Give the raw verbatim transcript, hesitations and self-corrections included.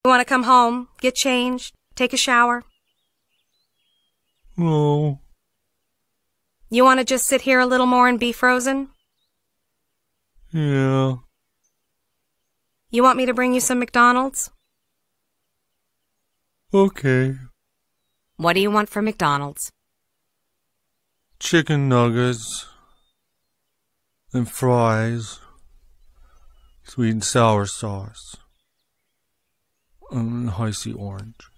You want to come home, get changed, take a shower? No. You want to just sit here a little more and be frozen? Yeah. You want me to bring you some McDonald's? Okay. What do you want from McDonald's? Chicken nuggets and fries, sweet and sour sauce, and icy orange.